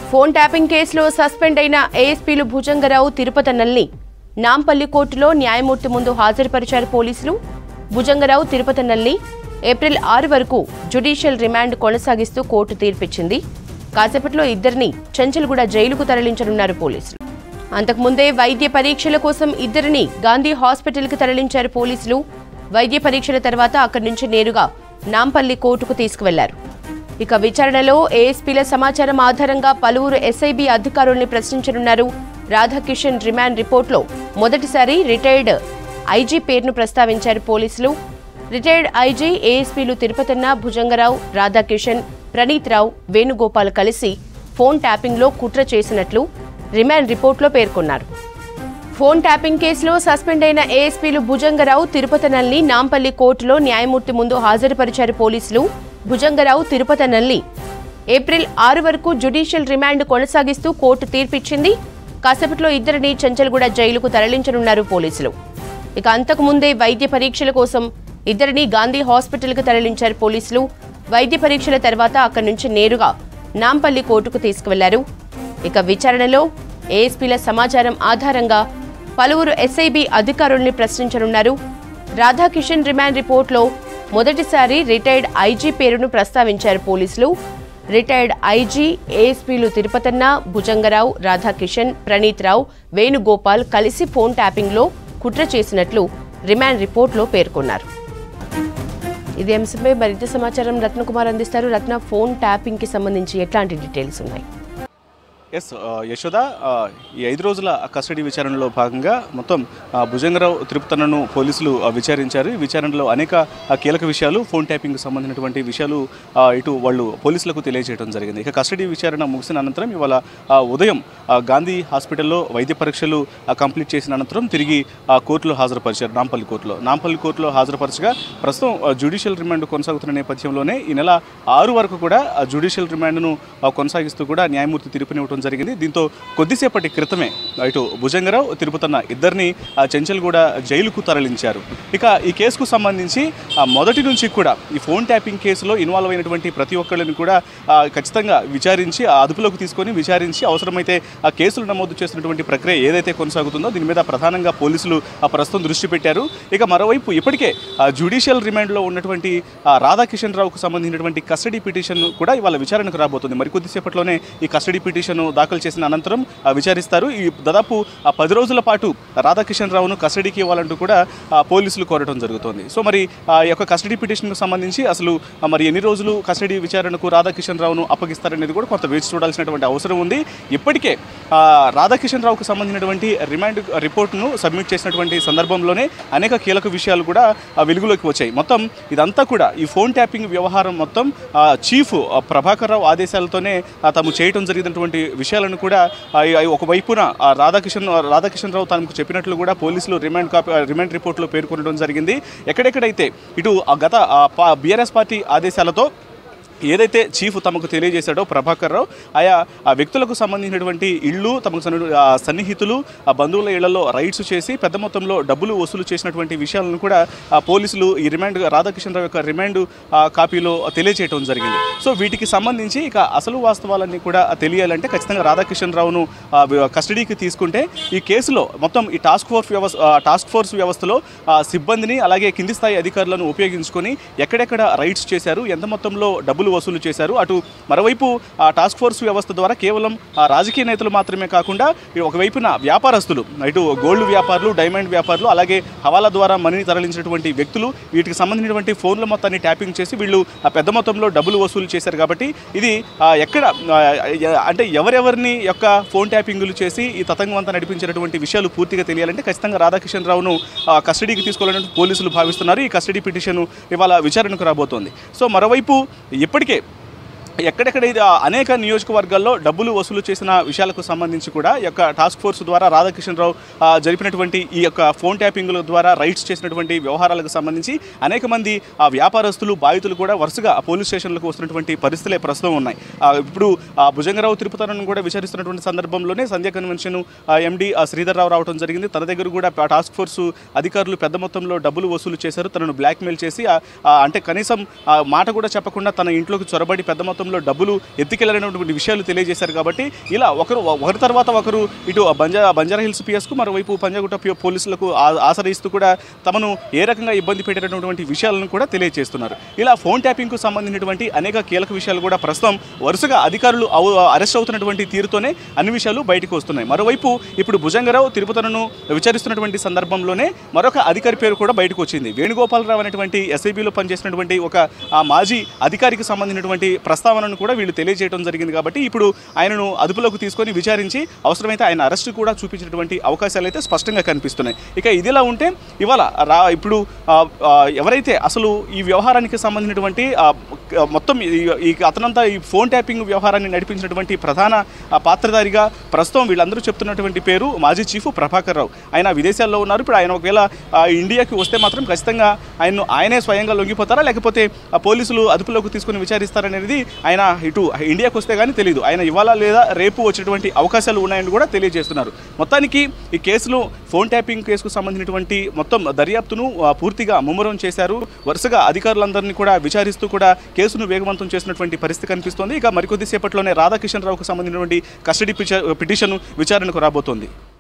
Phone tapping కేసులో suspend అయిన ఏఎస్పీలు భుజంగరావు తిరుపతన్నల్ని నాంపల్లి కోర్టులో న్యాయమూర్తి ముందు హాజరుపరిచారు పోలీసులు. భుజంగరావు తిరుపతన్నల్ని ఏప్రిల్ 6 వరకు జ్యుడిషియల్ రిమాండ్ కొనసాగిస్తూ కోర్టు తీర్పిచ్చింది. కాసేపట్లో ఇద్దరిని చెంచల్గూడ జైలుకు తరలించనున్నారు పోలీసులు. అంతకుముందే వైద్య పరీక్షల కోసం ఇద్దరిని గాంధీ హాస్పిటల్కి తరలించారు పోలీసులు. వైద్య పరీక్షల తర్వాత అక్కడి నుంచి నేరుగా నాంపల్లి కోర్టుకు తీసుకువెళ్లారు. ఇక విచారణలో ఏఎస్పీల సమాచారం ఆధారంగా పలువురు ఎస్ఐబీ అధికారుల్ని ప్రశ్నించనున్నారు. రాధాకిషన్ రిమాండ్ రిపోర్టులో మొదటిసారి రిటైర్డ్ ఐజీ పేరును ప్రస్తావించారు పోలీసులు. రిటైర్డ్ ఐజీ ఏఎస్పీలు తిరుపతన్న, భుజంగరావు, రాధాకిషన్, ప్రణీత్ రావు, వేణుగోపాల్ కలిసి ఫోన్ ట్యాపింగ్లో కుట్ర చేసినట్లు రిమాండ్ రిపోర్టులో పేర్కొన్నారు. ఫోన్ ట్యాపింగ్ కేసులో సస్పెండ్ అయిన ఏఎస్పీలు భుజంగరావు, తిరుపతన్నల్ని నాంపల్లి కోర్టులో న్యాయమూర్తి ముందు హాజరుపరిచారు పోలీసులు. భుజంగరావు, తిరుపతన్నల్ని ఏప్రిల్ 6 వరకు జ్యుడిషియల్ రిమాండ్ కొనసాగిస్తూ కోర్టు తీర్పిచ్చింది. కాసేపట్లో ఇద్దరిని చెంచల్గూడ జైలుకు తరలించనున్నారు పోలీసులు. ఇక అంతకుముందే వైద్య పరీక్షల కోసం ఇద్దరిని గాంధీ హాస్పిటల్కి తరలించారు పోలీసులు. వైద్య పరీక్షల తర్వాత అక్కడి నుంచి నేరుగా నాంపల్లి కోర్టుకు తీసుకువెళ్లారు. ఇక విచారణలో ఏఎస్పీల సమాచారం ఆధారంగా పలువురు ఎస్ఐబీ అధికారుల్ని ప్రశ్నించనున్నారు. రాధాకిషన్ రిమాండ్ రిపోర్టులో మొదటిసారి రిటైర్డ్ ఐజీ పేరును ప్రస్తావించారు పోలీసులు. రిటైర్డ్ ఐజీ, ఏఎస్పీలు తిరుపతన్న, భుజంగరావు, రాధాకిషన్, ప్రణీత్ రావు, వేణుగోపాల్ కలిసి ఫోన్ ట్యాపింగ్లో కుట్ర చేసినట్లు రిమాండ్ రిపోర్టులో పేర్కొన్నారు. ఇదే అంశంపై మరింత సమాచారం రత్నకుమార్ అందిస్తారు. రత్న, ఫోన్ ట్యాపింగ్ కి సంబంధించి ఎట్లాంటి డీటెయిల్స్ ఉన్నాయి? ఎస్ యశోద, ఈ 5 రోజుల కస్టడీ విచారణలో భాగంగా మొత్తం భుజంగరావు, తిరుపతన్నను పోలీసులు విచారించారు. ఈ విచారణలో అనేక కీలక విషయాలు, ఫోన్ ట్యాపింగ్కి సంబంధించినటువంటి విషయాలు ఇటు వాళ్ళు పోలీసులకు తెలియజేయడం జరిగింది. ఇక కస్టడీ విచారణ ముగిసిన అనంతరం ఇవాళ ఉదయం గాంధీ హాస్పిటల్లో వైద్య పరీక్షలు కంప్లీట్ చేసిన అనంతరం తిరిగి కోర్టులో హాజరుపరిచారు. నాంపల్లి కోర్టులో హాజరుపరచగా ప్రస్తుతం జ్యుడిషియల్ రిమాండ్ కొనసాగుతున్న నేపథ్యంలోనే ఈ నెల 6 వరకు కూడా జ్యుడిషియల్ రిమాండ్ను కొనసాగిస్తూ కూడా న్యాయమూర్తి తీర్పునివ్వడం జరిగింది. దీంతో కొద్దిసేపటి క్రితమే ఇటు భుజంగరావు, తిరుపతన్న ఇద్దరిని చెంచల్గూడ జైలుకు తరలించారు. ఇక ఈ కేసుకు సంబంధించి మొదటి నుంచి కూడా ఈ ఫోన్ ట్యాపింగ్ కేసులో ఇన్వాల్వ్ అయినటువంటి ప్రతి ఒక్కరిని కూడా ఖచ్చితంగా విచారించి అదుపులోకి తీసుకొని విచారించి అవసరమైతే ఆ కేసులు నమోదు చేసినటువంటి ప్రక్రియ ఏదైతే కొనసాగుతుందో దీని మీద ప్రధానంగా పోలీసులు ప్రస్తుతం దృష్టి పెట్టారు. ఇక మరోవైపు ఇప్పటికే జ్యుడిషియల్ రిమాండ్లో ఉన్నటువంటి రాధాకిషన్ రావుకు సంబంధించినటువంటి కస్టడీ పిటిషన్ కూడా ఇవాళ విచారణకు రాబోతుంది. మరికొద్దిసేపట్లోనే ఈ కస్టడీ పిటిషన్ దాఖలు చేసిన అనంతరం విచారిస్తారు. ఈ దాదాపు 10 రోజుల పాటు రాధాకిషన్ రావును కస్టడీకి ఇవ్వాలంటూ కూడా పోలీసులు కోరడం జరుగుతోంది. సో మరి ఈ యొక్క కస్టడీ పిటిషన్కు సంబంధించి అసలు మరి ఎన్ని రోజులు కస్టడీ విచారణకు రాధాకిషన్ రావును అప్పగిస్తారనేది కూడా కొంత వేచి చూడాల్సినటువంటి అవసరం ఉంది. ఇప్పటికే రాధాకిషన్ రావుకు సంబంధించినటువంటి రిమాండ్ రిపోర్టును సబ్మిట్ చేసినటువంటి సందర్భంలోనే అనేక కీలక విషయాలు కూడా వెలుగులోకి వచ్చాయి. మొత్తం ఇదంతా కూడా ఈ ఫోన్ ట్యాపింగ్ వ్యవహారం మొత్తం చీఫ్ ప్రభాకర్ రావు ఆదేశాలతోనే తాము చేయడం జరిగినటువంటి విషయాలను కూడా ఒకవైపున రాధాకిషన్ రావు తనకు చెప్పినట్లు కూడా పోలీసులు రిమాండ్ రిపోర్టులో పేర్కొనడం జరిగింది. ఎక్కడెక్కడైతే ఇటు గత బీఆర్ఎస్ పార్టీ ఆదేశాలతో ఏదైతే చీఫ్ తమకు తెలియజేశాడో ప్రభాకర్ రావు ఆయా వ్యక్తులకు సంబంధించినటువంటి ఇళ్ళు, తమకు సన్నిహితులు, బంధువుల ఇళ్లలో రైడ్స్ చేసి పెద్ద మొత్తంలో డబ్బులు వసూలు చేసినటువంటి విషయాలను కూడా పోలీసులు ఈ రాధాకిషన్ రావు యొక్క రిమాండ్ కాపీలో తెలియజేయడం జరిగింది. సో వీటికి సంబంధించి ఇక అసలు వాస్తవాలన్నీ కూడా తెలియాలంటే ఖచ్చితంగా రాధాకిషన్ రావును కస్టడీకి తీసుకుంటే ఈ కేసులో మొత్తం ఈ టాస్క్ ఫోర్స్ వ్యవస్థలో సిబ్బందిని అలాగే కింది స్థాయి అధికారులను ఉపయోగించుకొని ఎక్కడెక్కడ రైడ్స్ చేశారు, ఎంత మొత్తంలో డబ్బులు వసూలు చేశారు, అటు మరోవైపు టాస్క్ ఫోర్స్ వ్యవస్థ ద్వారా కేవలం రాజకీయ నేతలు మాత్రమే కాకుండా ఒకవైపున వ్యాపారస్తులు, ఇటు గోల్డ్ వ్యాపారులు, డైమండ్ వ్యాపారులు, అలాగే హవాలా ద్వారా మనీని తరలించినటువంటి వ్యక్తులు, వీటికి సంబంధించినటువంటి ఫోన్ల మొత్తాన్ని ట్యాపింగ్ చేసి వీళ్ళు పెద్ద మొత్తంలో డబ్బులు వసూలు చేశారు. కాబట్టి ఇది ఎక్కడ అంటే ఎవరెవరిని యొక్క ఫోన్ ట్యాపింగ్లు చేసి ఈ తతంగం అంతా నడిపించినటువంటి విషయాలు పూర్తిగా తెలియాలంటే ఖచ్చితంగా రాధాకిషన్ రావును కస్టడీకి తీసుకోవాలని పోలీసులు భావిస్తున్నారు. ఈ కస్టడీ పిటిషన్ ఇవాళ విచారణకు రాబోతోంది. సో మరోవైపు ఇప్పటికే ఎక్కడెక్కడ అనేక నియోజకవర్గాల్లో డబ్బులు వసూలు చేసిన విషయాలకు సంబంధించి కూడా ఈ యొక్క టాస్క్ ఫోర్స్ ద్వారా రాధాకిషన్ రావు జరిపినటువంటి ఈ యొక్క ఫోన్ ట్యాపింగ్ల ద్వారా రైట్స్ చేసినటువంటి వ్యవహారాలకు సంబంధించి అనేక మంది వ్యాపారస్తులు, బాధితులు కూడా వరుసగా పోలీస్ స్టేషన్లకు వస్తున్నటువంటి పరిస్థితులే ప్రస్తుతం ఉన్నాయి. ఇప్పుడు భుజంగరావు, తిరుపతన్నను కూడా విచారిస్తున్నటువంటి సందర్భంలోనే సంధ్య కన్వెన్షన్ ఎండి శ్రీధర్ రావు రావడం జరిగింది. తన దగ్గర కూడా టాస్క్ ఫోర్స్ అధికారులు పెద్ద మొత్తంలో డబ్బులు వసూలు చేశారు, తనను బ్లాక్మెయిల్ చేసి అంటే కనీసం మాట కూడా చెప్పకుండా తన ఇంట్లోకి చొరబడి పెద్ద మొత్తం గతంలో డబ్బులు ఎత్తుకెళ్లినటువంటి విషయాలు తెలియజేశారు కాబట్టి ఇలా ఒకరి తర్వాత ఒకరు ఇటు బంజారా హిల్స్ పిఎస్కు మరోవైపు పంజాగుట్ట పోలీసులకు ఆశ్రయిస్తూ కూడా తమను ఏ రకంగా ఇబ్బంది పెట్టేటటువంటి విషయాలను కూడా తెలియజేస్తున్నారు. ఇలా ఫోన్ ట్యాపింగ్కు సంబంధించినటువంటి అనేక కీలక విషయాలు కూడా ప్రస్తుతం వరుసగా అధికారులు అరెస్ట్ అవుతున్నటువంటి తీరుతోనే అన్ని విషయాలు బయటకు వస్తున్నాయి. మరోవైపు ఇప్పుడు భుజంగరావు తిరుపతిను విచారిస్తున్నటువంటి సందర్భంలోనే మరొక అధికారి పేరు కూడా బయటకు వచ్చింది. వేణుగోపాలరావు అనేటువంటి ఎస్ఐబిలో పనిచేసినటువంటి ఒక మాజీ అధికారికి సంబంధించినటువంటి ప్రస్తావనను కూడా వీళ్ళు తెలియజేయడం జరిగింది. కాబట్టి ఇప్పుడు ఆయనను అదుపులోకి తీసుకొని విచారించి అవసరమైతే ఆయన అరెస్టు కూడా చూపించినటువంటి అవకాశాలు అయితే స్పష్టంగా కనిపిస్తున్నాయి. ఇక ఇదిలా ఉంటే ఇవాళ ఇప్పుడు ఎవరైతే అసలు ఈ వ్యవహారానికి సంబంధించినటువంటి మొత్తం ఈ అతనంతా ఈ ఫోన్ ట్యాపింగ్ వ్యవహారాన్ని నడిపించినటువంటి ప్రధాన పాత్రధారిగా ప్రస్తుతం వీళ్ళందరూ చెప్తున్నటువంటి పేరు మాజీ చీఫ్ ప్రభాకర్ రావు. ఆయన విదేశాల్లో ఉన్నారు. ఇప్పుడు ఆయన ఒకవేళ ఇండియాకి వస్తే మాత్రం ఖచ్చితంగా ఆయనే స్వయంగా లొంగిపోతారా లేకపోతే పోలీసులు అదుపులోకి తీసుకుని విచారిస్తారనేది ఆయన ఇటు ఇండియాకి వస్తే కానీ తెలియదు. ఆయన ఇవాళ లేదా రేపు వచ్చేటువంటి అవకాశాలు ఉన్నాయని కూడా తెలియజేస్తున్నారు. మొత్తానికి ఈ కేసులో ఫోన్ ట్యాపింగ్ కేసుకు సంబంధించినటువంటి మొత్తం దర్యాప్తును పూర్తిగా ముమ్మరం చేశారు. వరుసగా అధికారులందరినీ కూడా విచారిస్తూ కూడా కేసును వేగవంతం చేసినటువంటి పరిస్థితి కనిపిస్తోంది. ఇక మరికొద్దిసేపట్లోనే రాధాకిషన్ రావుకు సంబంధించినటువంటి కస్టడీ పిటిషన్ విచారణకు రాబోతోంది.